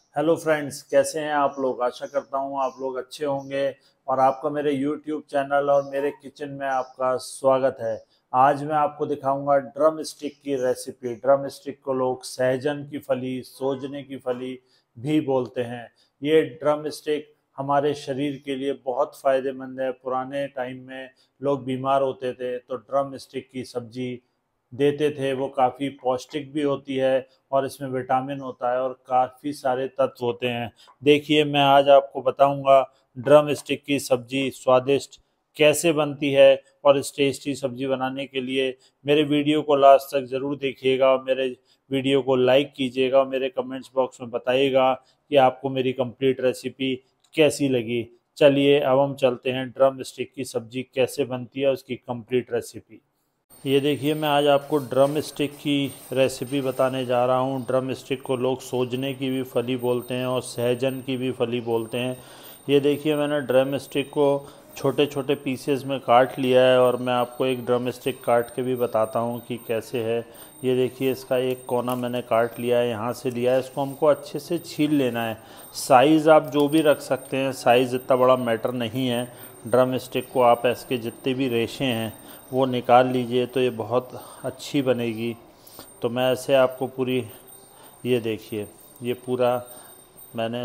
Hello friends, कैसे हैं आप लोग। आशा करता हूं आप लोग अच्छे होंगे और आपका मेरे यूट्यूब चैनल और मेरे किचन में आपका स्वागत है। आज मैं आपको दिखाऊंगा ड्रम स्टिक की रेसिपी। ड्रम स्टिक को लोग सहजन की फली, सोजने की फली भी बोलते हैं। ये ड्रम स्टिक हमारे शरीर के लिए बहुत फ़ायदेमंद है। पुराने टाइम में लोग बीमार होते थे तो ड्रम स्टिक की सब्जी देते थे। वो काफ़ी पौष्टिक भी होती है और इसमें विटामिन होता है और काफ़ी सारे तत्व होते हैं। देखिए, मैं आज आपको बताऊंगा ड्रम स्टिक की सब्जी स्वादिष्ट कैसे बनती है। और इस टेस्टी सब्जी बनाने के लिए मेरे वीडियो को लास्ट तक ज़रूर देखिएगा और मेरे वीडियो को लाइक कीजिएगा और मेरे कमेंट्स बॉक्स में बताइएगा कि आपको मेरी कंप्लीट रेसिपी कैसी लगी। चलिए अब हम चलते हैं ड्रम स्टिक की सब्जी कैसे बनती है उसकी कंप्लीट रेसिपी। ये देखिए, मैं आज आपको ड्रम स्टिक की रेसिपी बताने जा रहा हूँ। ड्रम स्टिक को लोग सोजने की भी फली बोलते हैं और सहजन की भी फली बोलते हैं। ये देखिए, मैंने ड्रम स्टिक को छोटे छोटे पीसेस में काट लिया है और मैं आपको एक ड्रम स्टिक काट के भी बताता हूँ कि कैसे है। ये देखिए, इसका एक कोना मैंने काट लिया है, यहाँ से लिया है। इसको हमको अच्छे से छील लेना है। साइज़ आप जो भी रख सकते हैं, साइज़ इतना बड़ा मैटर नहीं है। ड्रम स्टिक को आप इसके जितने भी रेशे हैं वो निकाल लीजिए तो ये बहुत अच्छी बनेगी। तो मैं ऐसे आपको पूरी, ये देखिए, ये पूरा मैंने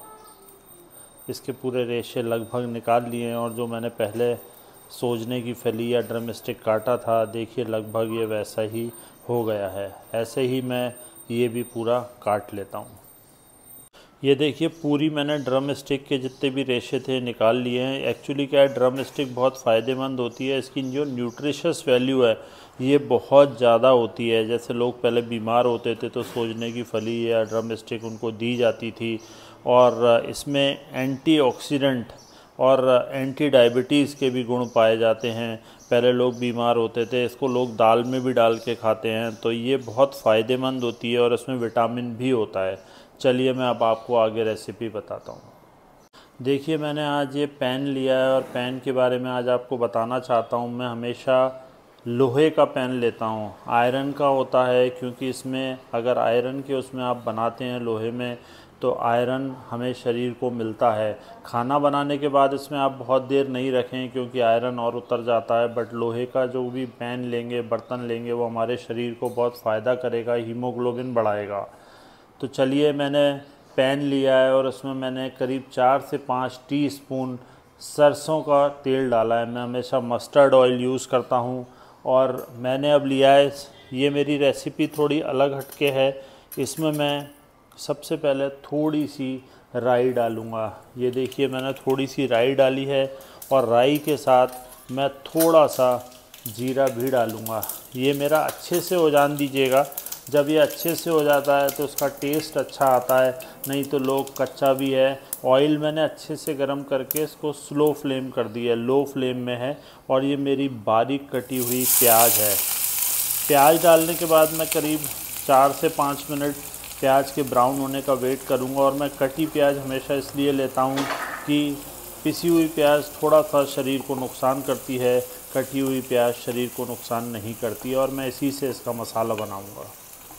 इसके पूरे रेशे लगभग निकाल लिए हैं। और जो मैंने पहले सोजने की फली या ड्रम स्टिक काटा था, देखिए लगभग ये वैसा ही हो गया है। ऐसे ही मैं ये भी पूरा काट लेता हूँ। ये देखिए, पूरी मैंने ड्रम स्टिक के जितने भी रेशे थे निकाल लिए हैं। एक्चुअली क्या है, ड्रम स्टिक बहुत फ़ायदेमंद होती है। इसकी जो न्यूट्रिशस वैल्यू है ये बहुत ज़्यादा होती है। जैसे लोग पहले बीमार होते थे तो सोजने की फली या ड्रम स्टिक उनको दी जाती थी। और इसमें एंटीऑक्सीडेंट और एंटी डायबिटीज़ के भी गुण पाए जाते हैं। पहले लोग बीमार होते थे, इसको लोग दाल में भी डाल के खाते हैं। तो ये बहुत फ़ायदेमंद होती है और इसमें विटामिन भी होता है। चलिए मैं अब आपको आगे रेसिपी बताता हूँ। देखिए, मैंने आज ये पैन लिया है और पैन के बारे में आज आपको बताना चाहता हूँ। मैं हमेशा लोहे का पैन लेता हूँ। आयरन का होता है, क्योंकि इसमें अगर आयरन के उसमें आप बनाते हैं लोहे में तो आयरन हमें शरीर को मिलता है। खाना बनाने के बाद इसमें आप बहुत देर नहीं रखें क्योंकि आयरन और उतर जाता है। बट लोहे का जो भी पैन लेंगे, बर्तन लेंगे, वो हमारे शरीर को बहुत फ़ायदा करेगा, हीमोग्लोबिन बढ़ाएगा। तो चलिए, मैंने पैन लिया है और उसमें मैंने करीब 4 से 5 टीस्पून सरसों का तेल डाला है। मैं हमेशा मस्टर्ड ऑयल यूज़ करता हूँ। और मैंने अब लिया है, ये मेरी रेसिपी थोड़ी अलग हटके है। इसमें मैं सबसे पहले थोड़ी सी राई डालूँगा। ये देखिए, मैंने थोड़ी सी राई डाली है और राई के साथ मैं थोड़ा सा जीरा भी डालूँगा। ये मेरा अच्छे से हो जान दीजिएगा। जब ये अच्छे से हो जाता है तो उसका टेस्ट अच्छा आता है, नहीं तो लोग कच्चा भी है। ऑयल मैंने अच्छे से गर्म करके इसको स्लो फ्लेम कर दिया है, लो फ्लेम में है। और ये मेरी बारीक कटी हुई प्याज है। प्याज डालने के बाद मैं करीब 4 से 5 मिनट प्याज के ब्राउन होने का वेट करूँगा। और मैं कटी प्याज हमेशा इसलिए लेता हूँ कि पिसी हुई प्याज थोड़ा सा शरीर को नुकसान करती है, कटी हुई प्याज शरीर को नुकसान नहीं करती। और मैं इसी से इसका मसाला बनाऊँगा।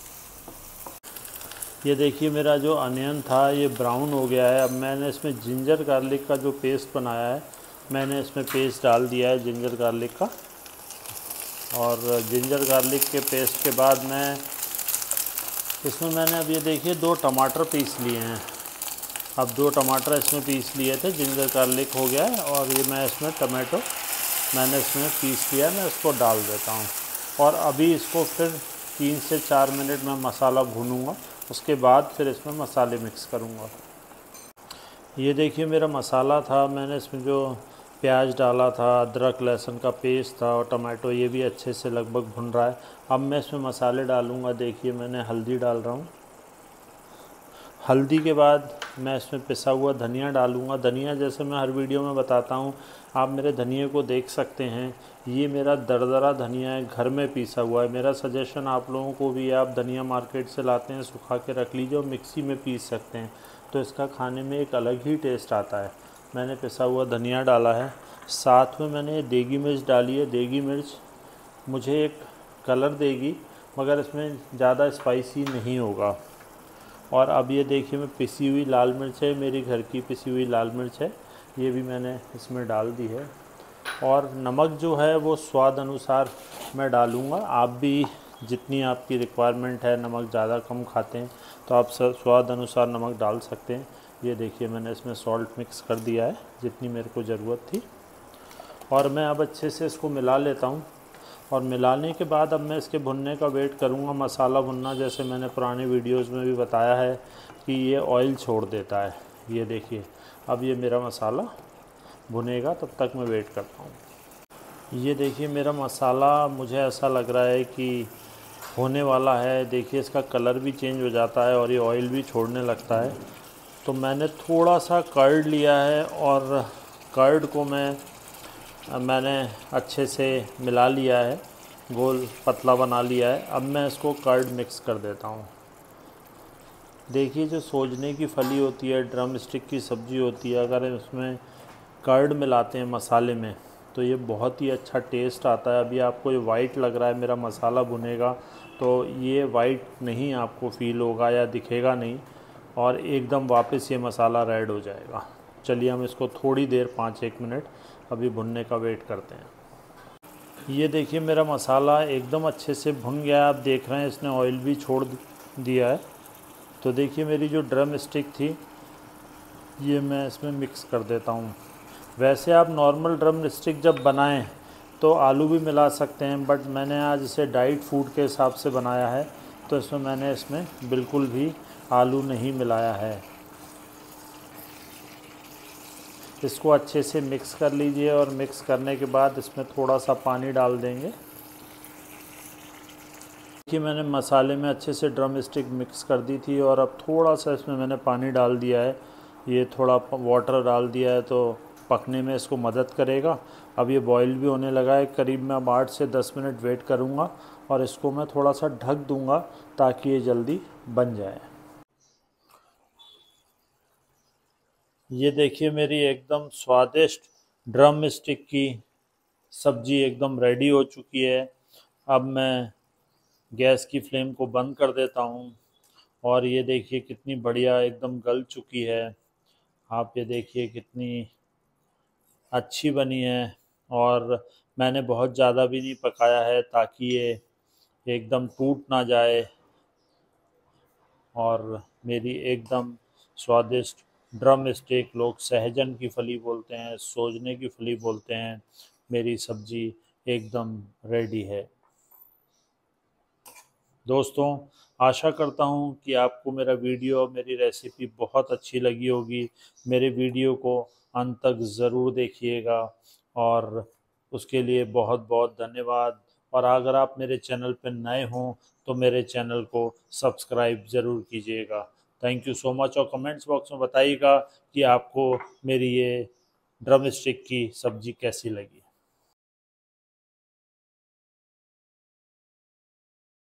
ये देखिए, मेरा जो अनियन था ये ब्राउन हो गया है। अब मैंने इसमें जिंजर गार्लिक का जो पेस्ट बनाया है, मैंने इसमें पेस्ट डाल दिया है जिंजर गार्लिक का। और जिंजर गार्लिक के पेस्ट के बाद मैंने अब ये देखिए 2 टमाटर पीस लिए हैं। अब 2 टमाटर इसमें पीस लिए थे, जिंजर गार्लिक हो गया है। और ये मैं इसमें टमाटो मैंने इसमें पीस लिया, मैं इसको डाल देता हूँ। और अभी इसको फिर 3 से 4 मिनट में मसाला भूनूंगा। उसके बाद फिर इसमें मसाले मिक्स करूँगा। ये देखिए, मेरा मसाला था, मैंने इसमें जो प्याज डाला था, अदरक लहसुन का पेस्ट था और टमाटो, ये भी अच्छे से लगभग भुन रहा है। अब मैं इसमें मसाले डालूँगा। देखिए, मैंने हल्दी डाल रहा हूँ। हल्दी के बाद मैं इसमें पिसा हुआ धनिया डालूँगा। धनिया जैसे मैं हर वीडियो में बताता हूँ, आप मेरे धनिए को देख सकते हैं। ये मेरा दरदरा धनिया है, घर में पीसा हुआ है। मेरा सजेशन आप लोगों को भी, आप धनिया मार्केट से लाते हैं सुखा के रख लीजिए और मिक्सी में पीस सकते हैं, तो इसका खाने में एक अलग ही टेस्ट आता है। मैंने पिसा हुआ धनिया डाला है, साथ में मैंने देगी मिर्च डाली है। देगी मिर्च मुझे एक कलर देगी, मगर इसमें ज़्यादा स्पाइसी नहीं होगा। और अब ये देखिए मैं पिसी हुई लाल मिर्च है, मेरी घर की पिसी हुई लाल मिर्च है, ये भी मैंने इसमें डाल दी है। और नमक जो है वो स्वाद अनुसार मैं डालूँगा। आप भी जितनी आपकी रिक्वायरमेंट है, नमक ज़्यादा कम खाते हैं तो आप स्वाद अनुसार नमक डाल सकते हैं। ये देखिए मैंने इसमें सॉल्ट मिक्स कर दिया है जितनी मेरे को ज़रूरत थी। और मैं अब अच्छे से इसको मिला लेता हूँ। और मिलाने के बाद अब मैं इसके भुनने का वेट करूँगा। मसाला भुनना जैसे मैंने पुराने वीडियोज़ में भी बताया है कि ये ऑयल छोड़ देता है। ये देखिए अब ये मेरा मसाला भुनेगा, तब तक मैं वेट करता हूँ। ये देखिए मेरा मसाला मुझे ऐसा लग रहा है कि होने वाला है। देखिए इसका कलर भी चेंज हो जाता है और ये ऑयल भी छोड़ने लगता है। तो मैंने थोड़ा सा कर्ड लिया है और कर्ड को मैंने अच्छे से मिला लिया है, गोल पतला बना लिया है। अब मैं इसको कर्ड मिक्स कर देता हूँ। देखिए जो सोजने की फली होती है, ड्रम स्टिक की सब्ज़ी होती है, अगर इसमें कर्ड मिलाते हैं मसाले में तो ये बहुत ही अच्छा टेस्ट आता है। अभी आपको ये वाइट लग रहा है मेरा मसाला भुनेगा तो ये वाइट नहीं आपको फ़ील होगा या दिखेगा नहीं, और एकदम वापस ये मसाला रेड हो जाएगा। चलिए हम इसको थोड़ी देर 5-1 मिनट अभी भुनने का वेट करते हैं। ये देखिए मेरा मसाला एकदम अच्छे से भुन गया है। आप देख रहे हैं इसने ऑयल भी छोड़ दिया है। तो देखिए मेरी जो ड्रम स्टिक थी ये मैं इसमें मिक्स कर देता हूँ। वैसे आप नॉर्मल ड्रम स्टिक जब बनाएं तो आलू भी मिला सकते हैं, बट मैंने आज इसे डाइट फूड के हिसाब से बनाया है तो इसमें बिल्कुल भी आलू नहीं मिलाया है। इसको अच्छे से मिक्स कर लीजिए और मिक्स करने के बाद इसमें थोड़ा सा पानी डाल देंगे। देखिए मैंने मसाले में अच्छे से ड्रम स्टिक मिक्स कर दी थी और अब थोड़ा सा इसमें मैंने पानी डाल दिया है। ये थोड़ा वाटर डाल दिया है तो पकने में इसको मदद करेगा। अब ये बॉईल भी होने लगा है। करीब मैं अब 8 से 10 मिनट वेट करूँगा और इसको मैं थोड़ा सा ढक दूँगा ताकि ये जल्दी बन जाए। ये देखिए मेरी एकदम स्वादिष्ट ड्रम स्टिक की सब्ज़ी एकदम रेडी हो चुकी है। अब मैं गैस की फ्लेम को बंद कर देता हूँ और ये देखिए कितनी बढ़िया एकदम गल चुकी है। आप ये देखिए कितनी अच्छी बनी है। और मैंने बहुत ज़्यादा भी नहीं पकाया है ताकि ये एकदम टूट ना जाए। और मेरी एकदम स्वादिष्ट ड्रम स्टिक, लोग सहजन की फली बोलते हैं, सोजने की फली बोलते हैं, मेरी सब्ज़ी एकदम रेडी है। दोस्तों आशा करता हूँ कि आपको मेरा वीडियो, मेरी रेसिपी बहुत अच्छी लगी होगी। मेरे वीडियो को अंत तक ज़रूर देखिएगा और उसके लिए बहुत बहुत धन्यवाद। और अगर आप मेरे चैनल पर नए हों तो मेरे चैनल को सब्सक्राइब ज़रूर कीजिएगा। Thank you so much. और कमेंट्स बॉक्स में बताइएगा कि आपको मेरी ये ड्रम स्टिक की सब्ज़ी कैसी लगी।